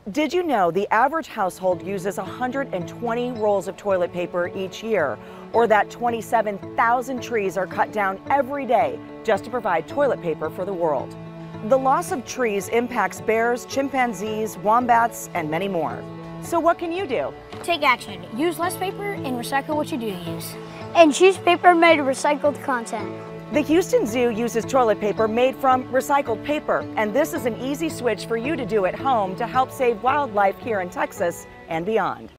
Did you know the average household uses 120 rolls of toilet paper each year, or that 27,000 trees are cut down every day just to provide toilet paper for the world? The loss of trees impacts bears, chimpanzees, wombats, and many more. So what can you do? Take action. Use less paper and recycle what you do use. And choose paper made of recycled content. The Houston Zoo uses toilet paper made from recycled paper, and this is an easy switch for you to do at home to help save wildlife here in Texas and beyond.